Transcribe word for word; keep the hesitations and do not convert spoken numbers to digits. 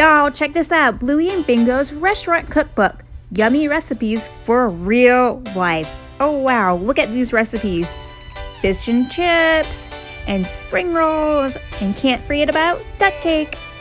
Y'all, check this out. Bluey and Bingo's restaurant cookbook. Yummy recipes for real life. Oh wow, look at these recipes. Fish and chips, and spring rolls, and can't forget about duck cake.